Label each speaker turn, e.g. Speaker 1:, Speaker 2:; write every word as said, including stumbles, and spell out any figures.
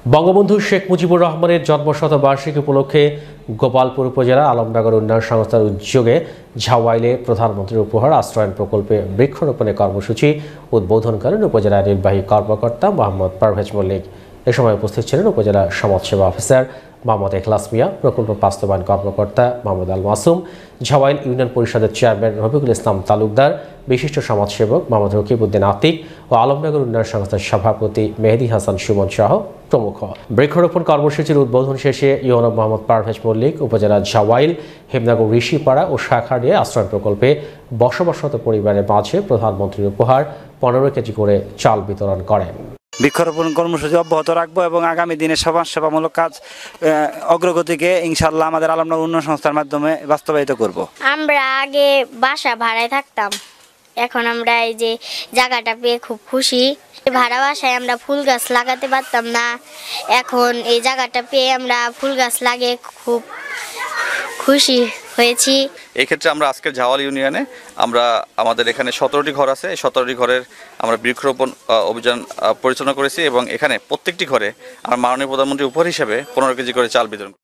Speaker 1: বঙ্গবন্ধু শেখ মুজিবুর রহমানের জন্মশতবার্ষিকী উপলক্ষে গোপালপুর উপজেলা আলমনগর উন্নয়ন সংস্থার উদ্যোগে ঝাওয়াইলে প্রধানমন্ত্রীর উপহার আশ্রয়ণ প্রকল্পে বৃক্ষরোপণের কর্মসূচি উদ্বোধন করেন উপজেলা নির্বাহী কর্মকর্তা মোহাম্মদ পারভেজ মল্লিক। এ সময় উপস্থিত ছিলেন উপজেলা সমাজসেবা অফিসার মোহাম্মদ এখলাস মিয়া, প্রকল্প বাস্তবায়ন কর্মকর্তা মোহাম্মদ আল মাসুম, ঝাওয়াইল ইউনিয়ন পরিষদের চেয়ারম্যান রফিকুল ইসলাম তালুকদার, বিশিষ্ট সমাজসেবক মোহাম্মদ রকিবউদ্দিন আতিক ও আলমনগর উন্নয়ন সংস্থার সভাপতি মেহেদি হাসান সুমন সহ প্রমুখ। বৃক্ষরোপণ কর্মসূচির উদ্বোধন শেষে ইউএনও মোহাম্মদ পারভেজ মল্লিক উপজেলার ঝাওয়াইল, হেমনগর, ঋষিপাড়া ও শাখারিয়া আশ্রয় প্রকল্পে বসবাসরত পরিবারের মাঝে প্রধানমন্ত্রীর উপহার পনেরো কেজি করে চাল বিতরণ করেন।
Speaker 2: বৃক্ষরোপণ কর্মসূচি অব্যাহত রাখবো এবং আগামী দিনে সমাজ সেবামূলক কাজ অগ্রগতিকে ইনশাআল্লাহ আমাদের আলমনগর উন্নয়ন সংস্থার মাধ্যমে বাস্তবায়িত করব।
Speaker 3: আমরা আগে বাসা ভাড়ায় থাকতাম, এখন আমরা এই যে জায়গাটা পেয়ে খুব খুশি। ভাড়া বাসায় আমরা ফুল গাছ লাগাতে পারতাম না, এখন এই জায়গাটা পেয়ে আমরা ফুল গাছ লাগিয়ে খুব খুশি হয়েছি।
Speaker 4: এই ক্ষেত্রে আমরা আজকের ঝাওয়াল ইউনিয়নে আমরা আমাদের এখানে সতেরোটি ঘর আছে, এই সতেরোটি ঘরের আমরা বৃক্ষরোপণ অভিযান পরিচালনা করেছি এবং এখানে প্রত্যেকটি ঘরে আমরা মাননীয় প্রধানমন্ত্রী উপহার হিসেবে পনেরো কেজি করে চাল বিতরণ